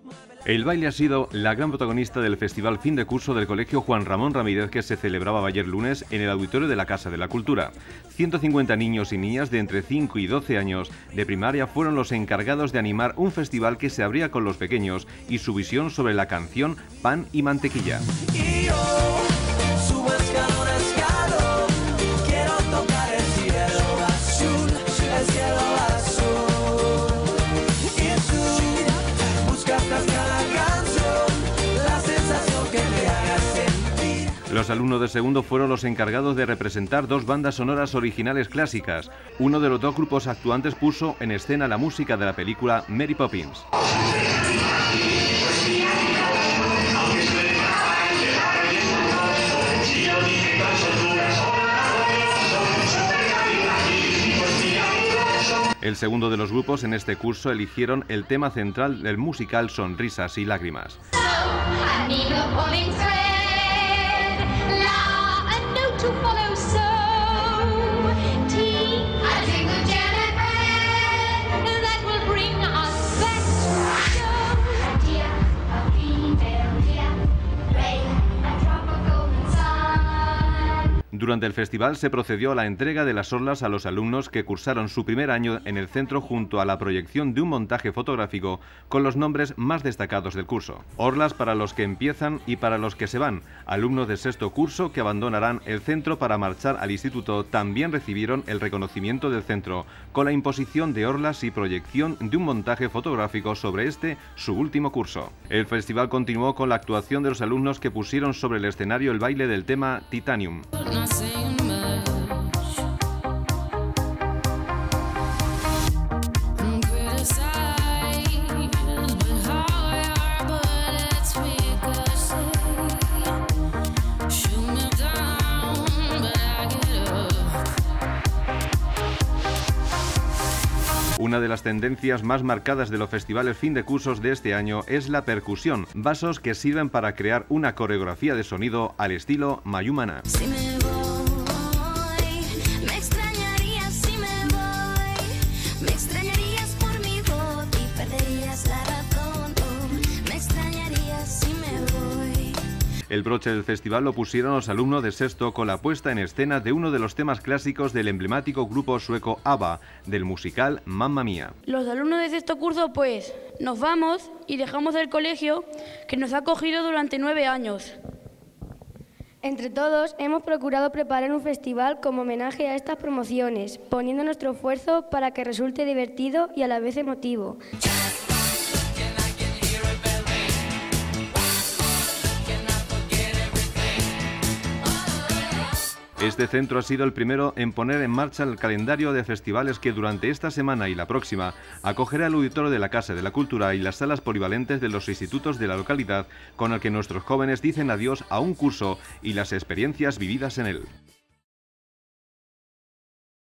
El baile ha sido la gran protagonista del Festival Fin de Curso del Colegio Juan Ramón Ramírez, que se celebraba ayer lunes en el auditorio de la Casa de la Cultura. 150 niños y niñas de entre 5 y 12 años de primaria fueron los encargados de animar un festival que se abría con los pequeños y su visión sobre la canción Pan y Mantequilla. Los alumnos de segundo fueron los encargados de representar dos bandas sonoras originales clásicas. Uno de los dos grupos actuantes puso en escena la música de la película Mary Poppins. El segundo de los grupos en este curso eligieron el tema central del musical Sonrisas y Lágrimas. Durante el festival se procedió a la entrega de las orlas a los alumnos que cursaron su primer año en el centro, junto a la proyección de un montaje fotográfico con los nombres más destacados del curso. Orlas para los que empiezan y para los que se van. Alumnos de sexto curso que abandonarán el centro para marchar al instituto también recibieron el reconocimiento del centro, con la imposición de orlas y proyección de un montaje fotográfico sobre su último curso. El festival continuó con la actuación de los alumnos que pusieron sobre el escenario el baile del tema Titanium. Una de las tendencias más marcadas de los festivales fin de cursos de este año es la percusión, vasos que sirven para crear una coreografía de sonido al estilo Mayumana. El broche del festival lo pusieron los alumnos de sexto con la puesta en escena de uno de los temas clásicos del emblemático grupo sueco ABBA, del musical Mamma Mía. Los alumnos de sexto curso pues nos vamos y dejamos el colegio que nos ha acogido durante 9 años. Entre todos hemos procurado preparar un festival como homenaje a estas promociones, poniendo nuestro esfuerzo para que resulte divertido y a la vez emotivo. Este centro ha sido el primero en poner en marcha el calendario de festivales que durante esta semana y la próxima acogerá el auditorio de la Casa de la Cultura y las salas polivalentes de los institutos de la localidad, con el que nuestros jóvenes dicen adiós a un curso y las experiencias vividas en él.